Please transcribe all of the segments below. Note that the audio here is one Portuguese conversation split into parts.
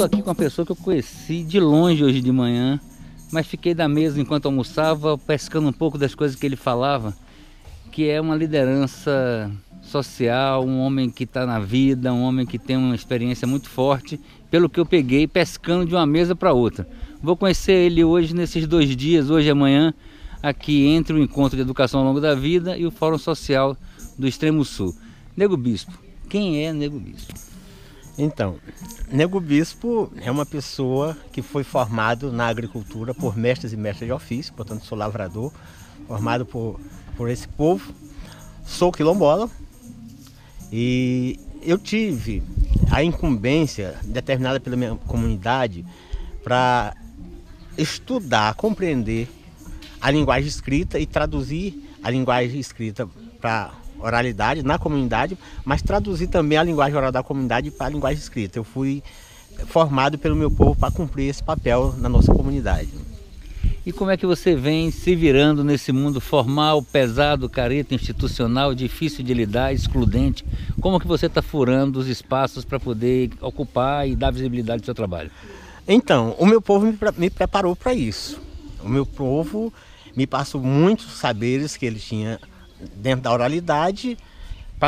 estou aqui com uma pessoa que eu conheci de longe hoje de manhã, mas fiquei da mesa enquanto almoçava, pescando um pouco das coisas que ele falava, que é uma liderança social, um homem que está na vida, um homem que tem uma experiência muito forte, pelo que eu peguei pescando de uma mesa para outra. Vou conhecer ele hoje, nesses 2 dias, hoje e amanhã, aqui entre o Encontro de Educação ao Longo da Vida e o Fórum Social do Extremo Sul. Nego Bispo, quem é Nego Bispo? Então, Nego Bispo é uma pessoa que foi formado na agricultura por mestres e mestres de ofício, portanto sou lavrador, formado por esse povo, sou quilombola e eu tive a incumbência determinada pela minha comunidade para estudar, compreender a linguagem escrita e traduzir a linguagem escrita para oralidade na comunidade, mas traduzir também a linguagem oral da comunidade para a linguagem escrita. Eu fui formado pelo meu povo para cumprir esse papel na nossa comunidade. E como é que você vem se virando nesse mundo formal, pesado, careta, institucional, difícil de lidar, excludente? Como que você está furando os espaços para poder ocupar e dar visibilidade ao seu trabalho? Então, o meu povo me preparou para isso. O meu povo me passou muitos saberes que ele tinha dentro da oralidade para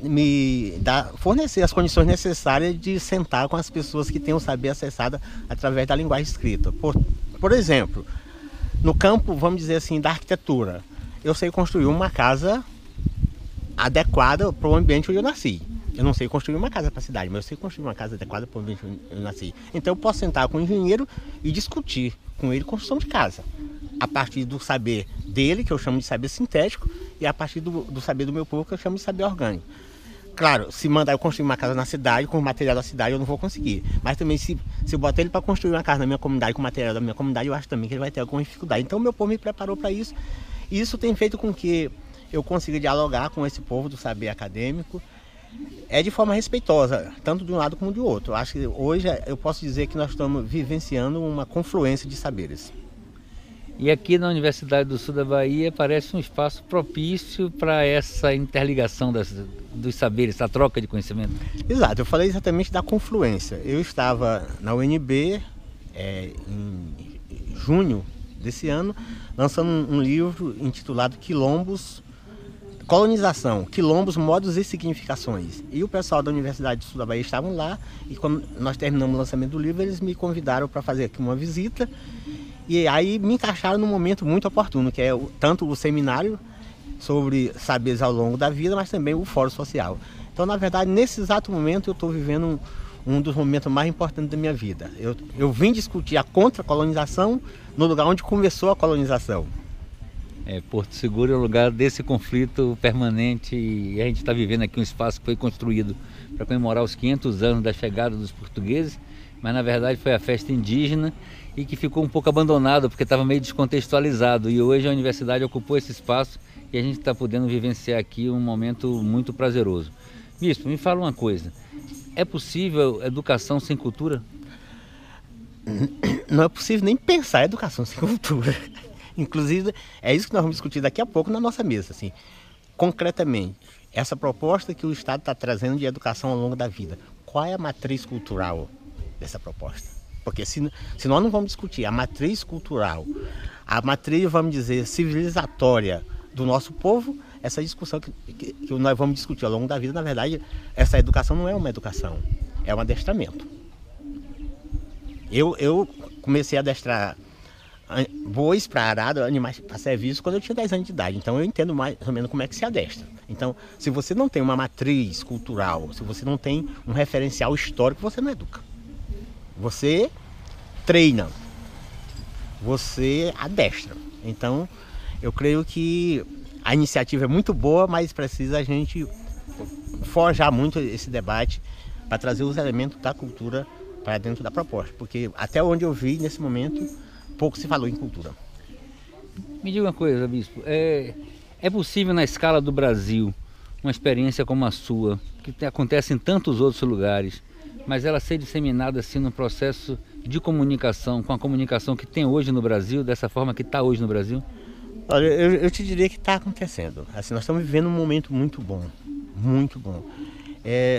fornecer as condições necessárias de sentar com as pessoas que têm o saber acessado através da linguagem escrita. Por exemplo, no campo, vamos dizer assim, da arquitetura, eu sei construir uma casa adequada para o ambiente onde eu nasci. Eu não sei construir uma casa para a cidade, mas eu sei construir uma casa adequada para o ambiente onde eu nasci. Então eu posso sentar com o engenheiro e discutir com ele construção de casa, a partir do saber dele, que eu chamo de saber sintético, e a partir do saber do meu povo, que eu chamo de saber orgânico. Claro, se mandar eu construir uma casa na cidade, com o material da cidade, eu não vou conseguir. Mas também, se eu botar ele para construir uma casa na minha comunidade, com o material da minha comunidade, eu acho também que ele vai ter alguma dificuldade. Então, o meu povo me preparou para isso. E isso tem feito com que eu consiga dialogar com esse povo do saber acadêmico, de forma respeitosa, tanto de um lado como do outro. Eu acho que hoje eu posso dizer que nós estamos vivenciando uma confluência de saberes. E aqui na Universidade do Sul da Bahia parece um espaço propício para essa interligação dos saberes, essa troca de conhecimento. Exato, eu falei exatamente da confluência. Eu estava na UNB em junho desse ano, lançando um livro intitulado Quilombos, Colonização, Quilombos, Modos e Significações. E o pessoal da Universidade do Sul da Bahia estavam lá, e quando nós terminamos o lançamento do livro, eles me convidaram para fazer aqui uma visita. E aí me encaixaram num momento muito oportuno, que é tanto o seminário sobre saberes ao longo da vida, mas também o fórum social. Então, na verdade, nesse exato momento eu estou vivendo um dos momentos mais importantes da minha vida. Eu vim discutir a contra-colonização no lugar onde começou a colonização. Porto Seguro é o lugar desse conflito permanente e a gente está vivendo aqui um espaço que foi construído para comemorar os 500 anos da chegada dos portugueses, mas na verdade foi a festa indígena e que ficou um pouco abandonado porque estava meio descontextualizado, e hoje a universidade ocupou esse espaço e a gente está podendo vivenciar aqui um momento muito prazeroso. Bispo, me fala uma coisa, é possível educação sem cultura? Não é possível nem pensar educação sem cultura. Inclusive, é isso que nós vamos discutir daqui a pouco na nossa mesa. Assim, concretamente, essa proposta que o Estado está trazendo de educação ao longo da vida, qual é a matriz cultural dessa proposta? Porque se nós não vamos discutir a matriz cultural, a matriz, vamos dizer, civilizatória do nosso povo, essa discussão que nós vamos discutir ao longo da vida, na verdade, essa educação não é uma educação, é um adestramento. Eu comecei a adestrar bois para arado, animais para serviço, quando eu tinha 10 anos de idade. Então eu entendo mais ou menos como é que se adestra. Então, se você não tem uma matriz cultural, se você não tem um referencial histórico, você não educa. Você treina, você adestra. Então, eu creio que a iniciativa é muito boa, mas precisa a gente forjar muito esse debate para trazer os elementos da cultura para dentro da proposta. Porque até onde eu vi nesse momento, pouco se falou em cultura. Me diga uma coisa, Bispo, é possível na escala do Brasil uma experiência como a sua, que acontece em tantos outros lugares, mas ela ser disseminada assim no processo de comunicação, com a comunicação que tem hoje no Brasil, dessa forma que está hoje no Brasil? Olha, eu te diria que está acontecendo. Assim, nós estamos vivendo um momento muito bom, muito bom.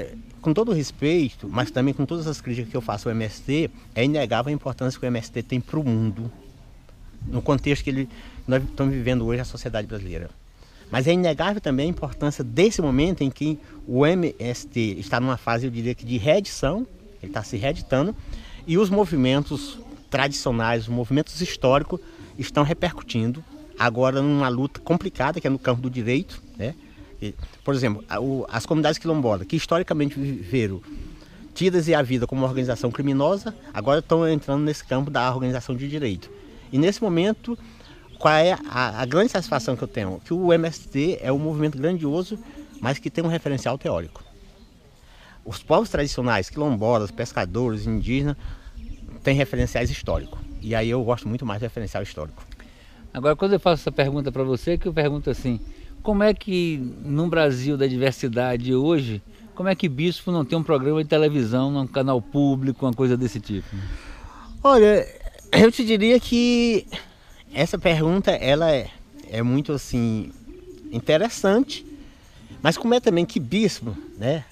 com todo respeito, mas também com todas as críticas que eu faço ao MST, é inegável a importância que o MST tem para o mundo, no contexto que nós estamos vivendo hoje, a sociedade brasileira. Mas é inegável também a importância desse momento em que o MST está numa fase, eu diria que de reedição, ele está se reeditando, e os movimentos tradicionais, os movimentos históricos estão repercutindo agora numa luta complicada, que é no campo do direito, né? Por exemplo, as comunidades quilombolas, que historicamente viveram tidas e a vida como uma organização criminosa, agora estão entrando nesse campo da organização de direito. E nesse momento, qual é a grande satisfação que eu tenho? Que o MST é um movimento grandioso, mas que tem um referencial teórico. Os povos tradicionais, quilombolas, pescadores, indígenas, têm referenciais históricos. E aí eu gosto muito mais do referencial histórico. Agora, quando eu faço essa pergunta para você, que eu pergunto assim, como é que no Brasil da diversidade hoje, como é que bispo não tem um programa de televisão, num canal público, uma coisa desse tipo? Olha, eu te diria que essa pergunta ela é muito assim interessante, mas como é também que bispo, né,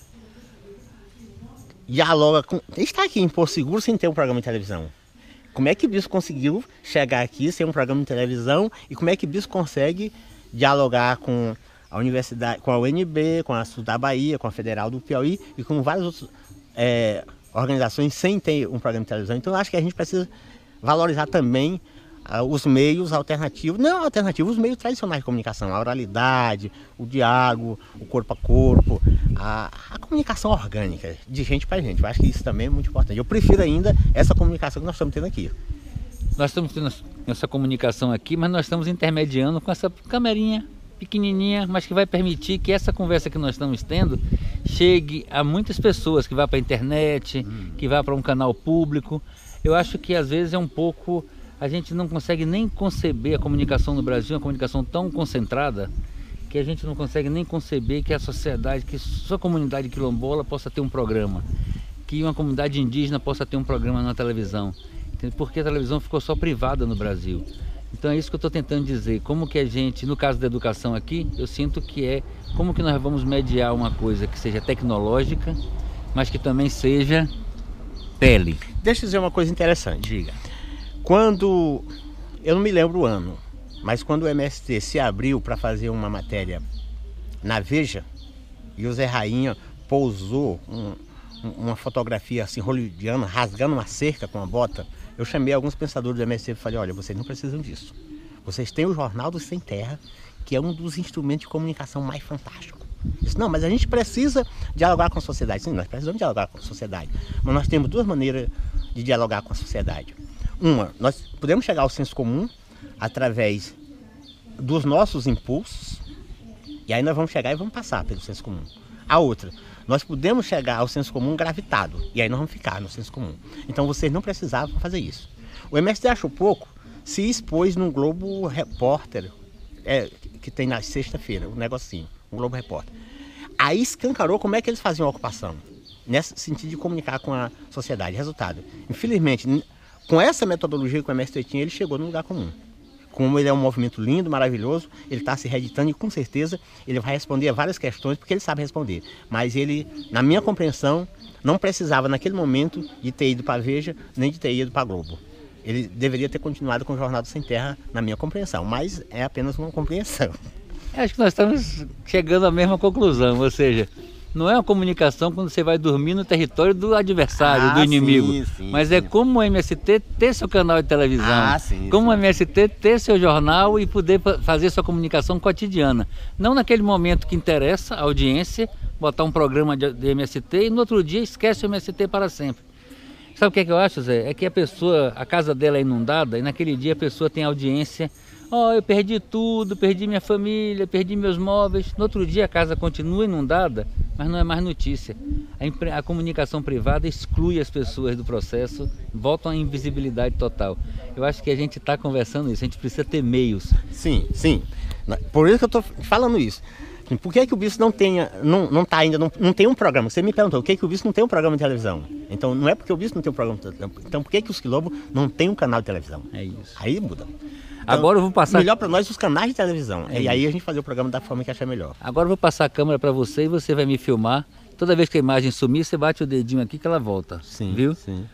dialoga com... Está aqui em Porto Seguro sem ter um programa de televisão. Como é que bispo conseguiu chegar aqui sem um programa de televisão e como é que bispo consegue dialogar com a universidade, com a UNB, com a Sul da Bahia, com a Federal do Piauí e com várias outras organizações sem ter um programa de televisão? Então eu acho que a gente precisa valorizar também os meios alternativos, não alternativos, os meios tradicionais de comunicação, a oralidade, o diálogo, o corpo a corpo, a comunicação orgânica, de gente para gente. Eu acho que isso também é muito importante. Eu prefiro ainda essa comunicação que nós estamos tendo aqui. Nós estamos tendo essa comunicação aqui, mas nós estamos intermediando com essa camerinha pequenininha, mas que vai permitir que essa conversa que nós estamos tendo chegue a muitas pessoas, que vá para a internet, que vá para um canal público. Eu acho que às vezes é um pouco... A gente não consegue nem conceber a comunicação no Brasil, uma comunicação tão concentrada, que a gente não consegue nem conceber que a sociedade, que sua comunidade quilombola possa ter um programa, que uma comunidade indígena possa ter um programa na televisão, porque a televisão ficou só privada no Brasil. Então é isso que eu estou tentando dizer, como que a gente, no caso da educação aqui, eu sinto que é como que nós vamos mediar uma coisa que seja tecnológica, mas que também seja tele. Deixa eu dizer uma coisa interessante. Diga. Quando, eu não me lembro o ano, mas quando o MST se abriu para fazer uma matéria na Veja, e o Zé Rainha pousou uma fotografia assim hollywoodiana, rasgando uma cerca com uma bota, eu chamei alguns pensadores do MST e falei, olha, vocês não precisam disso. Vocês têm o Jornal do Sem Terra, que é um dos instrumentos de comunicação mais fantásticos. Disse, não, mas a gente precisa dialogar com a sociedade. Sim, nós precisamos dialogar com a sociedade, mas nós temos duas maneiras de dialogar com a sociedade. Uma, nós podemos chegar ao senso comum através dos nossos impulsos, e aí nós vamos chegar e vamos passar pelo senso comum. A outra, nós podemos chegar ao senso comum gravitado, e aí nós vamos ficar no senso comum. Então vocês não precisavam fazer isso. O MST achou pouco, se expôs num Globo Repórter, que tem na sexta-feira, um negocinho, um Globo Repórter. Aí escancarou como é que eles faziam a ocupação, nesse sentido de comunicar com a sociedade. Resultado, infelizmente, com essa metodologia que o MST tinha, ele chegou no lugar comum. Como ele é um movimento lindo, maravilhoso, ele está se reeditando e com certeza ele vai responder a várias questões, porque ele sabe responder. Mas ele, na minha compreensão, não precisava naquele momento de ter ido para a Veja, nem de ter ido para a Globo. Ele deveria ter continuado com o Jornal do Sem Terra, na minha compreensão, mas é apenas uma compreensão. Acho que nós estamos chegando à mesma conclusão, ou seja, não é uma comunicação quando você vai dormir no território do adversário, do inimigo. Sim, mas sim. É como o MST ter seu canal de televisão, como o MST ter seu jornal e poder fazer sua comunicação cotidiana. Não naquele momento que interessa a audiência, botar um programa de MST e no outro dia esquece o MST para sempre. Sabe o que eu acho, Zé? É que a casa dela é inundada e naquele dia a pessoa tem audiência. Eu perdi tudo, perdi minha família, perdi meus móveis. No outro dia a casa continua inundada, mas não é mais notícia. A comunicação privada exclui as pessoas do processo, voltam à invisibilidade total. Eu acho que a gente está conversando isso, a gente precisa ter meios. Sim, sim. Por isso que eu estou falando isso. Por que o bispo não tem um programa? Você me perguntou, por que o bispo não tem um programa de televisão? Então, não é porque o bispo não tem um programa de televisão. Então, por que os quilombos não tem um canal de televisão? É isso. Aí muda. Então, agora eu vou passar... Melhor para nós os canais de televisão. E aí a gente fazer o programa da forma que achar melhor. Agora eu vou passar a câmera para você e você vai me filmar. Toda vez que a imagem sumir, você bate o dedinho aqui que ela volta. Sim, viu? Sim.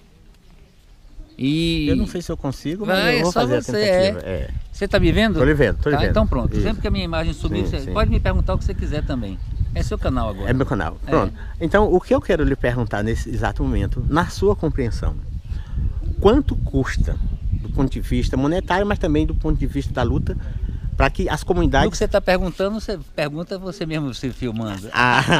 E... eu não sei se eu consigo, mas vai, eu vou fazer você, a tentativa. Você está me vendo? Tô lhe vendo, tô lhe tá, vendo. então pronto. Isso. Sempre que a minha imagem subir, Sim, você sim. pode me perguntar o que você quiser também. É seu canal agora. É meu canal. Pronto. Então, o que eu quero lhe perguntar nesse exato momento, na sua compreensão, quanto custa, do ponto de vista monetário, mas também do ponto de vista da luta, para que as comunidades... O que você está perguntando, você pergunta você mesmo se filmando.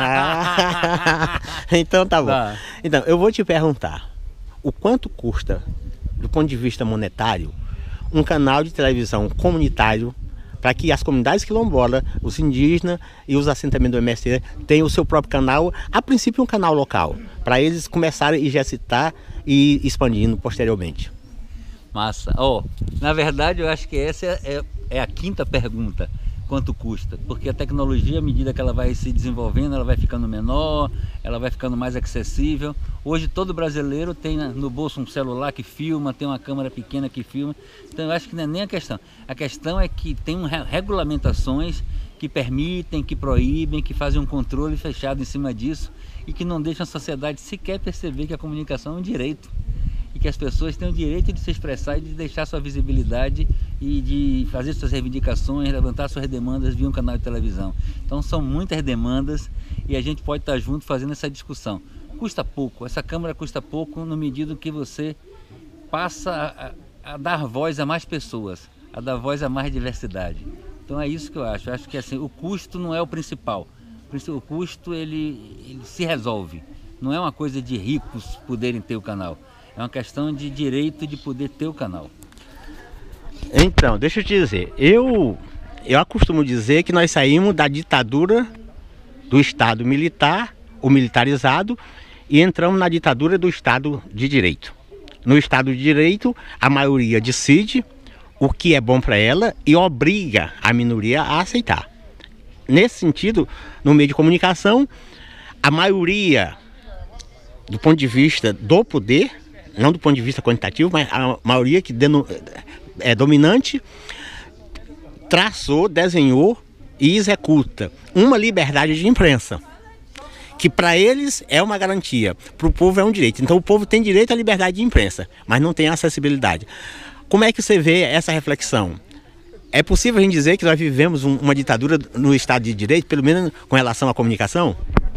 Então tá bom. Tá. Então, eu vou te perguntar, o quanto custa, do ponto de vista monetário, um canal de televisão comunitário para que as comunidades quilombolas, os indígenas e os assentamentos do MST tenham o seu próprio canal, a princípio um canal local, para eles começarem a exercitar e expandindo posteriormente. Massa. Na verdade, eu acho que essa é a quinta pergunta. Quanto custa? Porque a tecnologia, à medida que ela vai se desenvolvendo, ela vai ficando menor, ela vai ficando mais acessível. Hoje todo brasileiro tem no bolso um celular que filma, tem uma câmera pequena que filma. Então eu acho que não é nem a questão. A questão é que tem regulamentações que permitem, que proíbem, que fazem um controle fechado em cima disso e que não deixam a sociedade sequer perceber que a comunicação é um direito. E que as pessoas têm o direito de se expressar e de deixar sua visibilidade e de fazer suas reivindicações, levantar suas demandas via um canal de televisão. Então são muitas demandas e a gente pode estar junto fazendo essa discussão. Custa pouco, essa câmera custa pouco no medida que você passa a dar voz a mais pessoas, a dar voz a mais diversidade. Então é isso que eu acho. Eu acho que assim, o custo não é o principal. O custo ele se resolve. Não é uma coisa de ricos poderem ter o canal. É uma questão de direito de poder ter o canal. Então, deixa eu te dizer, eu acostumo dizer que nós saímos da ditadura do Estado militar, ou militarizado, e entramos na ditadura do Estado de Direito. No Estado de Direito, a maioria decide o que é bom para ela e obriga a minoria a aceitar. Nesse sentido, no meio de comunicação, a maioria, do ponto de vista do poder, não do ponto de vista quantitativo, mas a maioria que é dominante, traçou, desenhou e executa uma liberdade de imprensa, que para eles é uma garantia, para o povo é um direito. Então o povo tem direito à liberdade de imprensa, mas não tem acessibilidade. Como é que você vê essa reflexão? É possível a gente dizer que nós vivemos uma ditadura no Estado de Direito, pelo menos com relação à comunicação?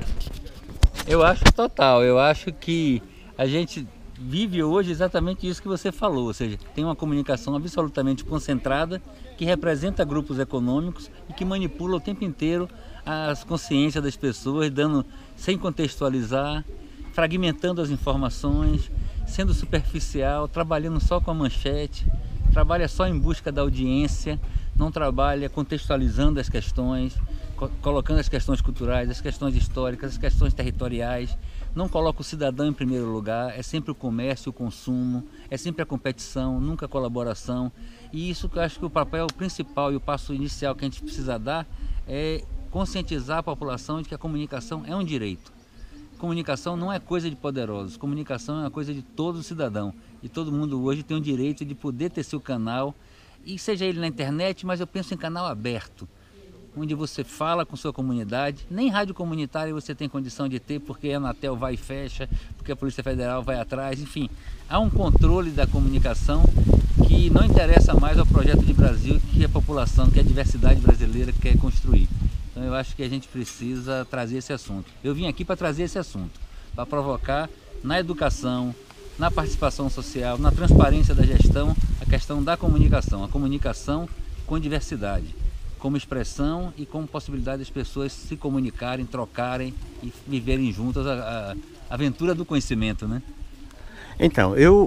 Eu acho total, eu acho que a gente vive hoje exatamente isso que você falou, ou seja, tem uma comunicação absolutamente concentrada que representa grupos econômicos e que manipula o tempo inteiro as consciências das pessoas, dando sem contextualizar, fragmentando as informações, sendo superficial, trabalhando só com a manchete, trabalha só em busca da audiência, não trabalha contextualizando as questões, colocando as questões culturais, as questões históricas, as questões territoriais. Não coloca o cidadão em primeiro lugar, é sempre o comércio, o consumo, é sempre a competição, nunca a colaboração. E isso que eu acho que o papel principal e o passo inicial que a gente precisa dar é conscientizar a população de que a comunicação é um direito. Comunicação não é coisa de poderosos, comunicação é uma coisa de todo cidadão. E todo mundo hoje tem o direito de poder ter seu canal, e seja ele na internet, mas eu penso em canal aberto, onde você fala com sua comunidade. Nem rádio comunitária você tem condição de ter, porque a Anatel vai e fecha, porque a Polícia Federal vai atrás, enfim. Há um controle da comunicação que não interessa mais ao projeto de Brasil que a população, que a diversidade brasileira quer construir. Então eu acho que a gente precisa trazer esse assunto. Eu vim aqui para trazer esse assunto, para provocar na educação, na participação social, na transparência da gestão, a questão da comunicação. A comunicação com diversidade, como expressão e como possibilidade das pessoas se comunicarem, trocarem e viverem juntas a aventura do conhecimento, né? Então, eu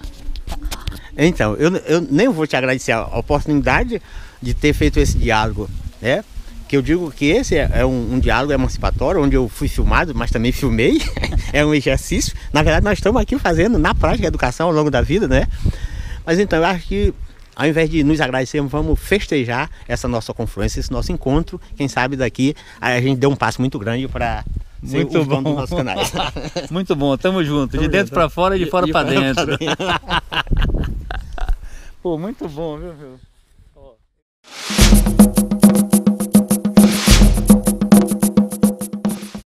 nem vou te agradecer a oportunidade de ter feito esse diálogo, né? Que eu digo que esse é um diálogo emancipatório, onde eu fui filmado, mas também filmei, é um exercício. Na verdade, nós estamos aqui fazendo na prática a educação ao longo da vida, né? Mas então, eu acho que ao invés de nos agradecermos, vamos festejar essa nossa confluência, esse nosso encontro. Quem sabe daqui a gente deu um passo muito grande para ser o dono dos nossos canais. Muito bom, tamo junto. De dentro para fora e de fora para dentro. Pô, muito bom, viu?